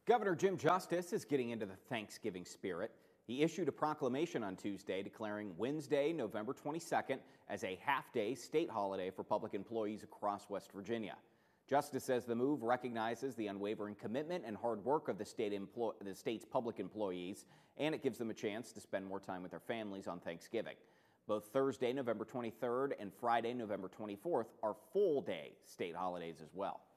Governor Jim Justice is getting into the Thanksgiving spirit. He issued a proclamation on Tuesday declaring Wednesday, November 22nd, as a half-day state holiday for public employees across West Virginia. Justice says the move recognizes the unwavering commitment and hard work of the state's public employees, and it gives them a chance to spend more time with their families on Thanksgiving. Both Thursday, November 23rd, and Friday, November 24th are full-day state holidays as well.